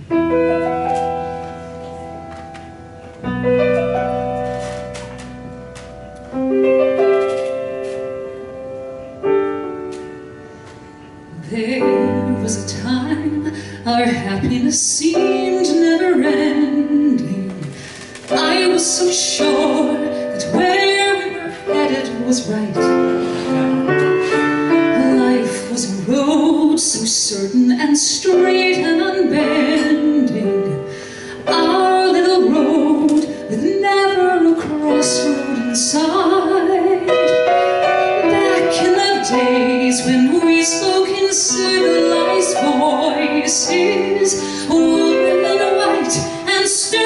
There was a time our happiness seemed never-ending. I was so sure that where we were headed was right. Life was a road so certain and straight and unbending. Our little road with never a crossroad inside. Back in the days when we spoke in civilized voices, woman in white and stern.